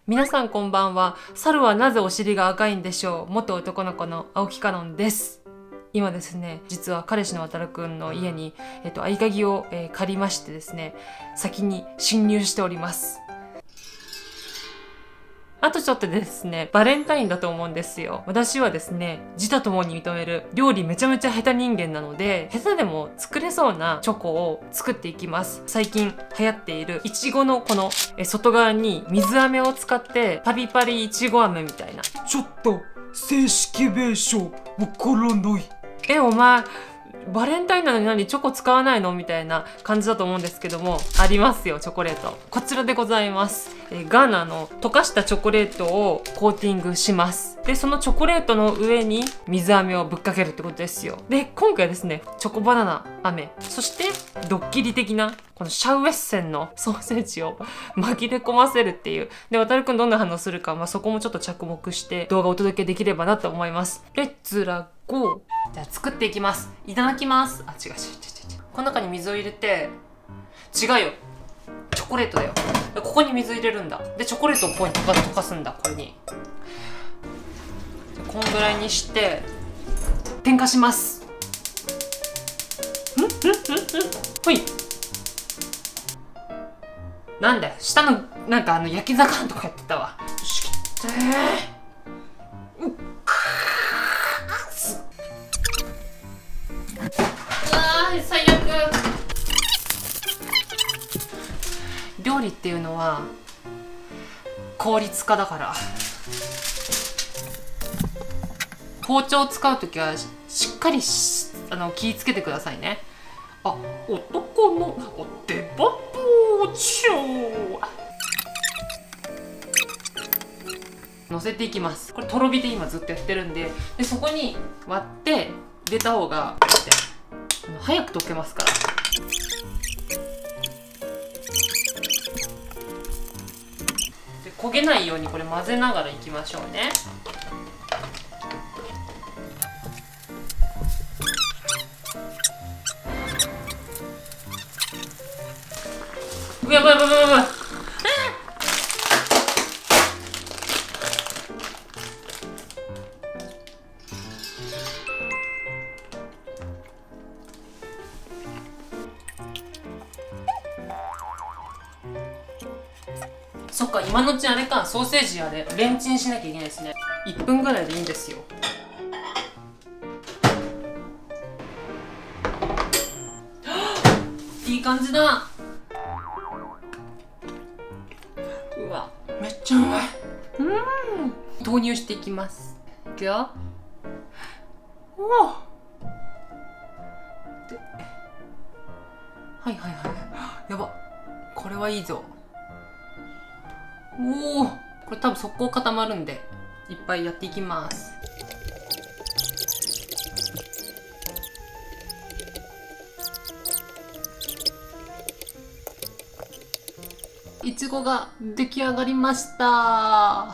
皆さんこんばんは。猿はなぜお尻が赤いんでしょう。元男の子の青木かのんです。今ですね、実は彼氏のわたるくんの家に、合鍵を、借りましてですね、先に侵入しております。あとちょっとでですね、バレンタインだと思うんですよ。私はですね、自他ともに認める料理めちゃめちゃ下手人間なので、下手でも作れそうなチョコを作っていきます。最近流行っているいちごのこの外側に水飴を使ってパリパリいちご飴みたいな。 ちょっと正式名称わからない。 お前バレンタインなのに何チョコ使わないのみたいな感じだと思うんですけども、ありますよ、チョコレート。こちらでございます。ガーナの溶かしたチョコレートをコーティングします。で、そのチョコレートの上に水飴をぶっかけるってことですよ。で、今回ですね、チョコバナナ飴、そしてドッキリ的なこのシャウエッセンのソーセージを紛れ込ませるっていう。で、わたるくんどんな反応するか、そこもちょっと着目して動画をお届けできればなと思います。レッツラゴー。じゃあ作っていきます。いただきます。あ、違う。この中に水を入れて、違うよ。チョコレートだよ。でここに水入れるんだ。で、チョコレートをここに溶かすんだ。これに。こんぐらいにして、点火します。ほい。なんだよ。下の、なんか焼き魚とかやってたわ。よし、切って最悪。料理っていうのは効率化だから、包丁を使うときはしっかり気ぃつけてくださいね。あ、男のお手羽包丁乗せていきます。これとろ火で今ずっとやってるんで、そこに割って入れた方が早く溶けますから。で焦げないようにこれ混ぜながらいきましょうね。やばい。そっか、今のうちあれか、ソーセージあれレンチンしなきゃいけないですね。1分ぐらいでいいんですよ。いい感じだ。うわ、めっちゃうまい。投入していきます。いくよ。うわ。はい。やば。これはいいぞ。おお、これ多分速攻固まるんでいっぱいやっていきます。いちごが出来上がりました。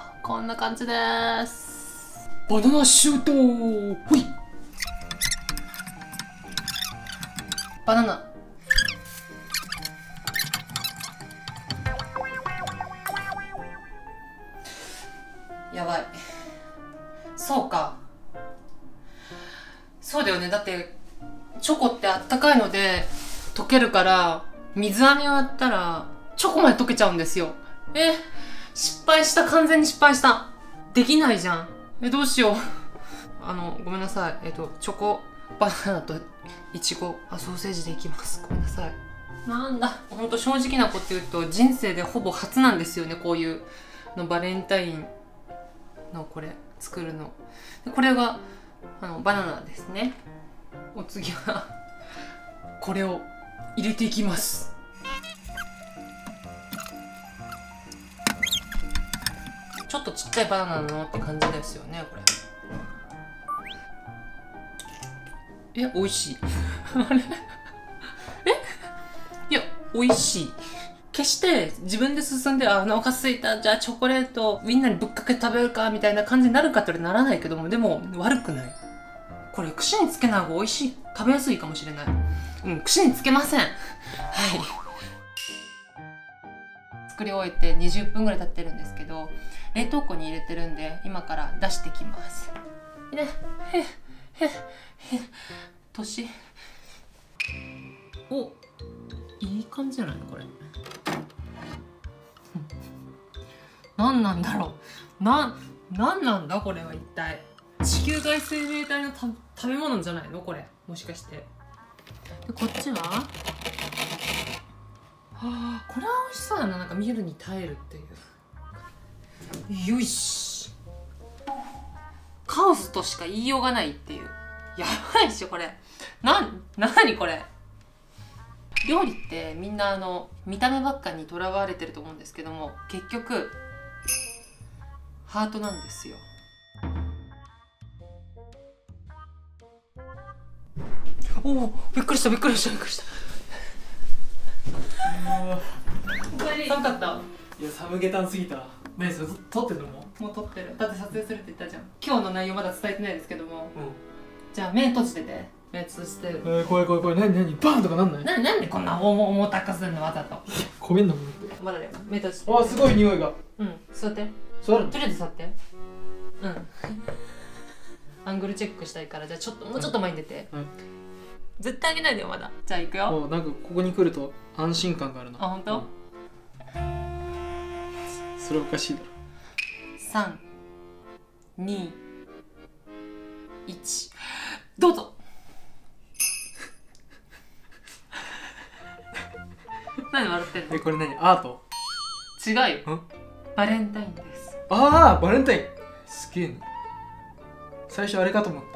こんな感じです。 バナナシュートほい。 バナナやばい。そうか。そうだよね。だってチョコってあったかいので溶けるから、水飴をやったらチョコまで溶けちゃうんですよ。失敗した。完全に失敗した。できないじゃん。どうしよう。ごめんなさい。チョコバナナとイチゴ、ソーセージでいきます。ごめんなさい。なんだ、ほんと正直なこと言うと人生でほぼ初なんですよね。こういうのバレンタインのこれ作るの。これがバナナですね。お次はこれを入れていきます。ちょっとちっちゃいバナナなのって感じですよね、これ。美味しい。あれいや、美味しい。決して自分で進んで、お腹すいた、じゃあチョコレートみんなにぶっかけ食べるかみたいな感じになるかってならないけども、でも悪くない。これ串につけない方が美味しい、食べやすいかもしれない。串につけません。はい。 作り終えて20分ぐらい経ってるんですけど、冷凍庫に入れてるんで今から出してきます。ね、へへへ年お、いい感じじゃないのこれ。何なんだろう。何なんだこれは一体。地球外生命体の食べ物じゃないのこれ、もしかして。でこっちは、はあ、これは美味しそうだな。なんか見るに耐えるっていう。よし、カオスとしか言いようがないっていう。やばいっしょこれ。なにこれ。料理ってみんな見た目ばっかにとらわれてると思うんですけども、結局ハートなんですよ。おお、びっくりした。寒かった。 いや、寒気たんすぎた。ねえ、それ撮ってるのもう撮ってる。だって撮影するって言ったじゃん。今日の内容まだ伝えてないですけども、 うん。 じゃあ目閉じてて。目閉じて。 怖い。何バーンとかなんない？ なんでこんな重たくするのわざと。 焦げんなもんって。 まだだよ。目閉じて。 あ、すごい匂いが。 うん、座って。 座る？ とりあえず座って。うん。アングルチェックしたいから、じゃあもうちょっと前に出て。 はい。 絶対あげないでよまだ。じゃあ行くよ。 なんかここに来ると安心感があるな。 あ、本当？ それおかしいだろ。 3、2、1、どうぞ。何笑ってんの？ これ何？アート？ 違うよ。バレンタインです。 ああ、バレンタイン。すげえな。最初あれかと思った。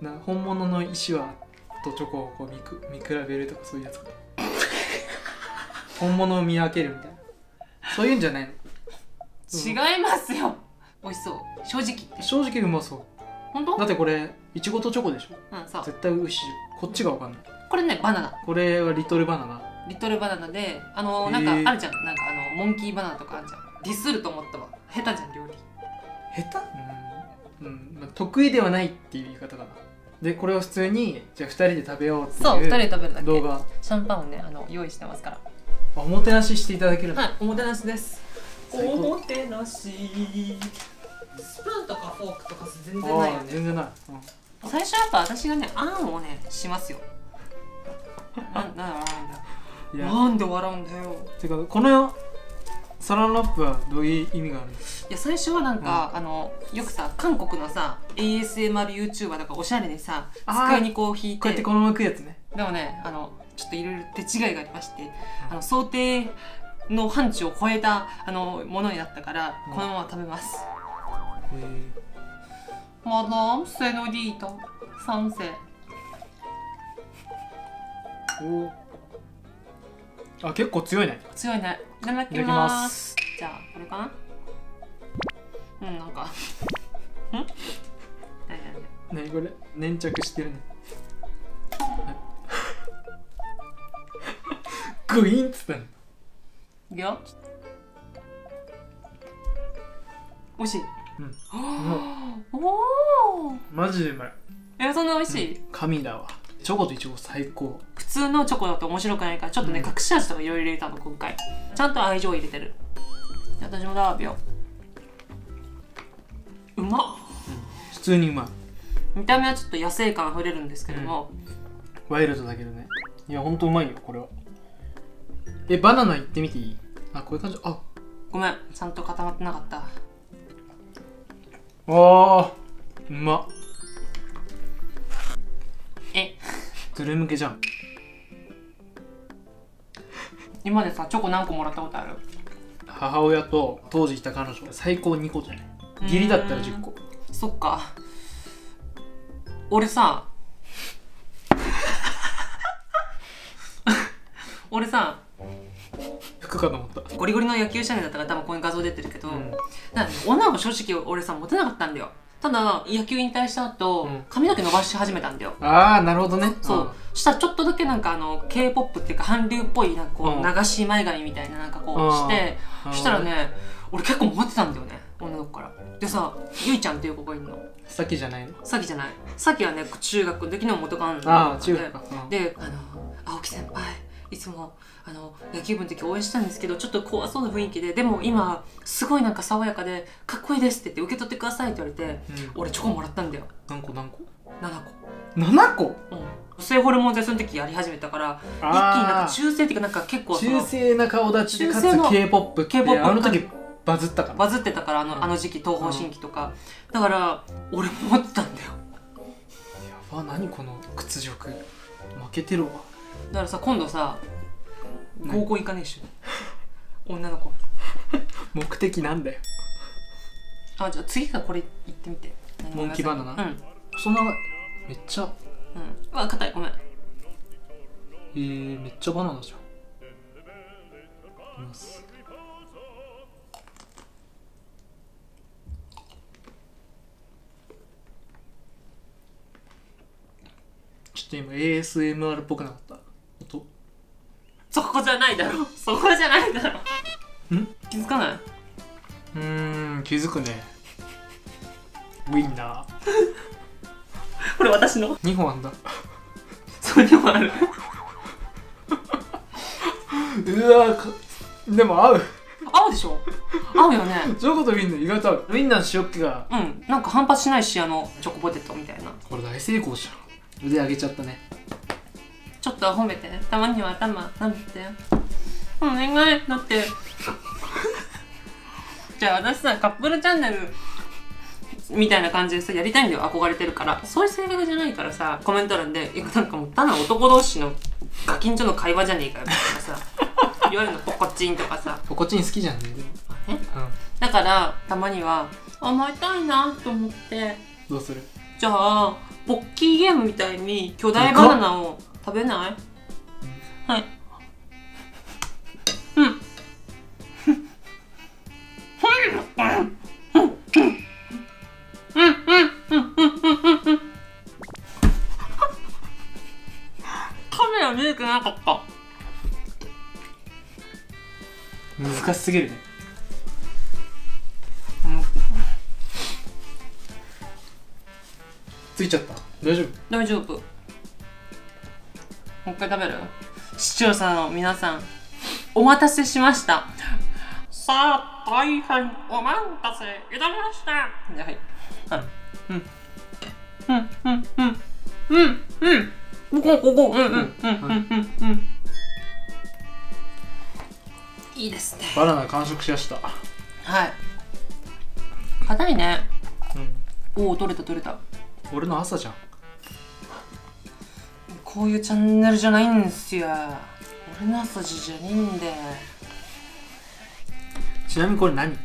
本物の石はとチョコをこう見比べるとかそういうやつか。本物を見分けるみたいな。そういうんじゃないの？ 違いますよ。美味しそう。正直言って。 正直うまそう。 本当？ だってこれいちごとチョコでしょ。 うん、そう。 絶対美味しい。こっちがわかんない。 これね、バナナ。 これはリトルバナナ。 リトルバナナで、なんかあるじゃん。なんかモンキーバナナとかあるじゃん。ディスると思ったわ。下手じゃん、料理。 下手？まあ、得意ではないっていう言い方かな。で、これを普通にじゃあ2人で食べようっていう。 そう、2人で食べるだけ。 動画。 シャンパンをね、用意してますから。 おもてなししていただけるの？ はい、おもてなしです。 おもてなし。スプーンとかフォークとか全然ないよね。 全然ない。 最初やっぱ私がね、あんをね、しますよ。なんで笑うんだよ。 てか、このサランラップはどういう意味があるの？ いや、最初はなんか、よくさ、韓国のさ ASMRYouTuber とかおしゃれにさ、机にこう引いてこうやってこのまま食うやつね。 でもね、ちょっといろいろ手違いがありまして、想定の範疇を超えたものになったから、このまま食べます。マダムセノリータ賛成。 あ、結構強いね。 強いね。いただきます。じゃあこれかな。なんかね、これ粘着してるね。グイーンっつったの。 いくよ。美味しい。おお。 マジでうまい。 そんな美味しい？ 神だわ。チョコとイチゴ最高。 普通のチョコだと面白くないから、ちょっとね、隠し味とかいろいろ入れたの今回。ちゃんと愛情を入れてる。私も食べよう。うまっ。 普通にうまい。 見た目はちょっと野生感あふれるんですけども、 ワイルドだけどね。いや、ほんとうまいよこれは。バナナいってみていい？あ、こういう感じ。あ、 ごめん、ちゃんと固まってなかった。 うまっ。ズル向けじゃん。 今までさ、チョコ何個もらったことある？ 母親と当時いた彼女最高2個じゃない。義理だったら10個。 そっか。俺さ服かと思った。 ゴリゴリの野球少年だったから多分ここに画像出てるけど、女の子正直俺さモテなかったんだよ。ただ野球引退した後、髪の毛伸ばし始めたんだよ。 ああ、なるほどね。 そう。したらちょっとだけなんかK-POP っていうか韓流っぽいなんかこう流し前髪みたいななんかこうして、そしたらね、俺結構モテたんだよね、女の子から。でさ、ゆいちゃんっていう子がいるの。 さきじゃないの？ さきじゃない。さきはね、中学の時の元カノああ、中学か。 で、青木先輩いつも野球部の時応援したんですけど、ちょっと怖そうな雰囲気で、でも今すごいなんか爽やかでかっこいいですって言って受け取ってくださいって言われて、俺チョコもらったんだよ。 何個何個 7個。 7個。 女性ホルモン剤その時やり始めたから、一気になんか中性っていうか、なんか結構中性な顔立ちでかつ K-POP ってあの時バズったから、 バズってたから、あの時期東方神起とか、だから俺も持ってたんだよ。 やば、何この屈辱、負けてるわ。 だからさ、今度さ合コン行かねえし女の子目的なんだよ。 じゃあ次からこれ行ってみて。 モンキーバナナ。そんなめっちゃうわ、硬い、ごめん。 めっちゃバナナじゃん。います。ちょっと今 ASMR っぽくなかった音。 そこじゃないだろ、そこじゃないだろ。気づかない？ 気づくね。ウィンナーこれ私の 2本あんだ。 そう2本あるうわ、でも合うでしょ。合うよね。 チョコとウィンナー意外と合う。ウィンナーの塩気がなんか反発しないし、チョコポテトみたいな。 これ大成功じゃん。腕上げちゃったね。 ちょっと褒めて、たまには頭舐めて。お願い。だってじゃあ私さ、カップルチャンネルみたいな感じでさ、やりたいんだよ。憧れてるから。そういう性格じゃないからさ、コメント欄でなんかもうただ男同士のガキンチョの会話じゃねえかよみたいなさ言われるの、ポコチンとかさ。 ポコチン好きじゃんね。 だからたまには甘えたいなと思って。 どうする？ じゃあポッキーゲームみたいに巨大バナナを食べない？はい。カメラ見えてなかった。 難しすぎるね。ついちゃった。大丈夫？ 大丈夫。もう一回食べる？視聴者の皆さん、お待たせしました。さあ、大変お待たせいたしました。はい。いいですね。 バナナ完食しました。 はい。硬いね。おお、取れた取れた。 俺の朝じゃん。 こういうチャンネルじゃないんですよ。俺の朝じゃねえんで。 ちなみにこれ何？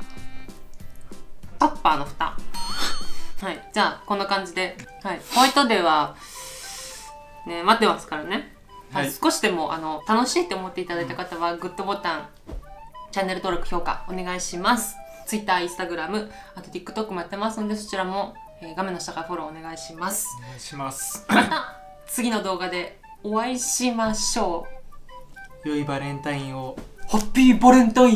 タッパーの蓋。はい、じゃあこんな感じで、はい、ホワイトデーはね待ってますからね。はい、少しでも楽しいって思っていただいた方はグッドボタン、チャンネル登録、評価お願いします。Twitter、Instagram、あと TikTok もやってますので、そちらも、画面の下からフォローお願いします。 お願いします。 また次の動画でお会いしましょう。良いバレンタインを。 ハッピーバレンタイン。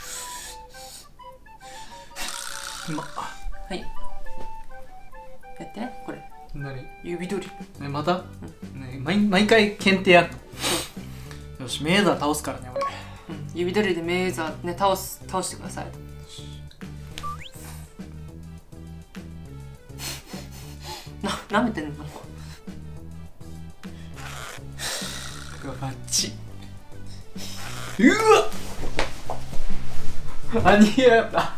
はい。やってこれ。 何？ 指取り。 また？ね、毎回検定やんの。よし、メーザー倒すからね俺。 指取りでメーザーね倒してください。なめてんの？ バッチ。うわ。あ、逃げやった。